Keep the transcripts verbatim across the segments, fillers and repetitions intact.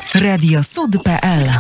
Radio Sud kropka pe el.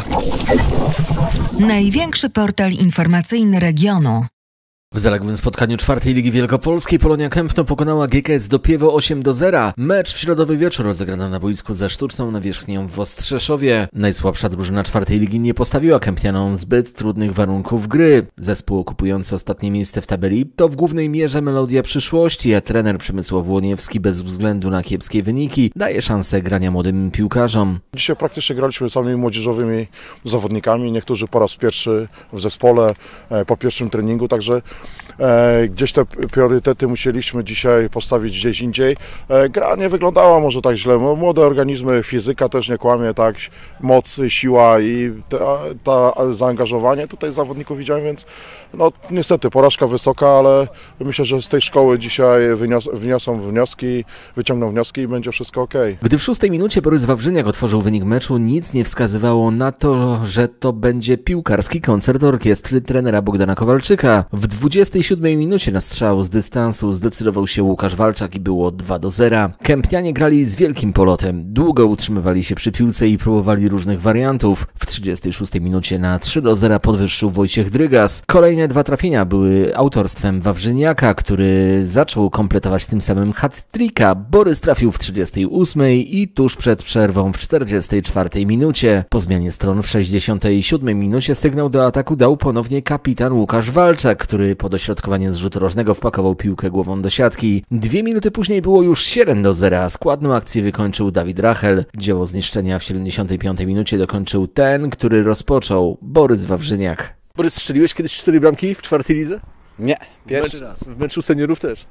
Największy portal informacyjny regionu. W zaległym spotkaniu czwartej Ligi Wielkopolskiej Polonia Kępno pokonała G K S Dopiewo osiem do zera. Mecz w środowy wieczór rozegrano na boisku ze sztuczną nawierzchnią w Ostrzeszowie. Najsłabsza drużyna czwartej ligi nie postawiła Kępnianom zbyt trudnych warunków gry. Zespół okupujący ostatnie miejsce w tabeli to w głównej mierze melodia przyszłości, a trener Przemysław Łoniewski bez względu na kiepskie wyniki daje szansę grania młodym piłkarzom. Dzisiaj praktycznie graliśmy samymi młodzieżowymi zawodnikami, niektórzy po raz pierwszy w zespole, po pierwszym treningu, także gdzieś te priorytety musieliśmy dzisiaj postawić gdzieś indziej. Gra nie wyglądała może tak źle, młode organizmy, fizyka też nie kłamie, tak, moc, siła i to zaangażowanie tutaj zawodników widziałem, więc no niestety porażka wysoka, ale myślę, że z tej szkoły dzisiaj wynios wniosą wnioski, wyciągną wnioski i będzie wszystko ok. Gdy w szóstej minucie Borys Wawrzyniak otworzył wynik meczu, nic nie wskazywało na to, że to będzie piłkarski koncert orkiestry trenera Bogdana Kowalczyka. W dwudziestej siódmej minucie na strzał z dystansu zdecydował się Łukasz Walczak i było dwa do zera. Kępnianie grali z wielkim polotem, długo utrzymywali się przy piłce i próbowali różnych wariantów. W trzydziestej szóstej minucie na trzy do zera podwyższył Wojciech Drygas. Kolejne dwa trafienia były autorstwem Wawrzyniaka, który zaczął kompletować tym samym hat-tricka. Borys trafił w trzydziestej ósmej i tuż przed przerwą w czterdziestej czwartej minucie. Po zmianie stron w sześćdziesiątej siódmej minucie sygnał do ataku dał ponownie kapitan Łukasz Walczak, który po dośrodkowanie z rzutu rożnego wpakował piłkę głową do siatki. Dwie minuty później było już siedem do zera. Składną akcję wykończył Dawid Rachel. Dzieło zniszczenia w siedemdziesiątej piątej minucie dokończył ten, który rozpoczął, Borys Wawrzyniak. Borys, strzeliłeś kiedyś cztery bramki w czwartej lidze? Nie, pierwszy w mecz, raz. W meczu seniorów też?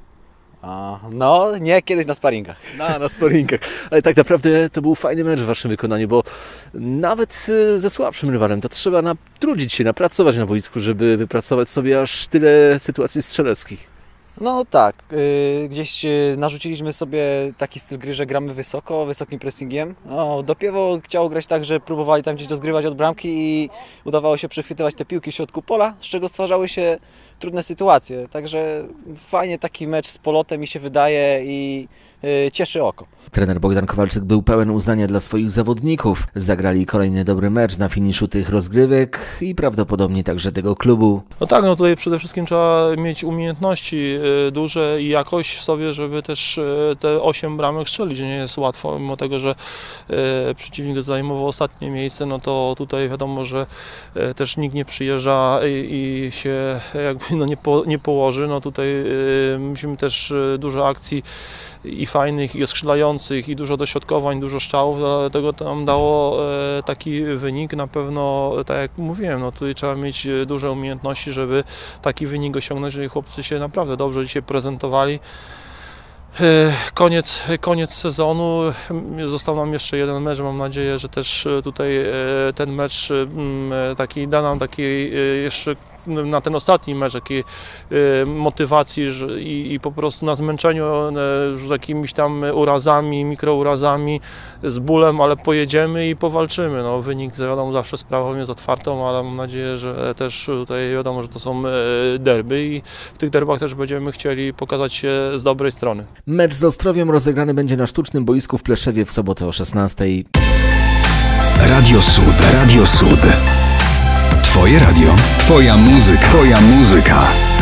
A, no, nie, kiedyś na sparingach. Na, na sparingach. Ale tak naprawdę to był fajny mecz w waszym wykonaniu, bo nawet ze słabszym rywalem to trzeba natrudzić się, napracować na boisku, żeby wypracować sobie aż tyle sytuacji strzeleckich. No tak, yy, gdzieś yy, narzuciliśmy sobie taki styl gry, że gramy wysoko, wysokim pressingiem. No, Dopiewo chciało grać tak, że próbowali tam gdzieś dozgrywać od bramki i udawało się przechwytywać te piłki w środku pola, z czego stwarzały się trudne sytuacje. Także fajnie taki mecz z polotem mi się wydaje i yy, cieszy oko. Trener Bogdan Kowalczyk był pełen uznania dla swoich zawodników. Zagrali kolejny dobry mecz na finiszu tych rozgrywek i prawdopodobnie także tego klubu. No tak, no tutaj przede wszystkim trzeba mieć umiejętności duże i jakość w sobie, żeby też te osiem bramek strzelić. Nie jest łatwo, mimo tego, że przeciwnik zajmował ostatnie miejsce, no to tutaj wiadomo, że też nikt nie przyjeżdża i, i się jakby no nie, po, nie położy. No tutaj musimy też dużo akcji i fajnych, i oskrzydlających, i dużo dośrodkowań, dużo strzałów, dlatego to nam dało taki wynik. Na pewno, tak jak mówiłem, no tutaj trzeba mieć duże umiejętności, żeby taki wynik osiągnąć, że chłopcy się naprawdę dobrze dzisiaj prezentowali. Koniec, koniec sezonu, został nam jeszcze jeden mecz, mam nadzieję, że też tutaj ten mecz taki da nam takiej jeszcze na ten ostatni mecz takiej motywacji że, i, i po prostu na zmęczeniu z jakimiś tam urazami, mikrourazami, z bólem, ale pojedziemy i powalczymy. No, wynik wiadomo zawsze sprawą jest otwartą, ale mam nadzieję, że też tutaj wiadomo, że to są derby i w tych derbach też będziemy chcieli pokazać się z dobrej strony. Mecz z Ostrowiem rozegrany będzie na sztucznym boisku w Pleszewie w sobotę o szesnastej. Radio Sud, Radio Sud. Twoje radio, twoja muzyka, twoja muzyka.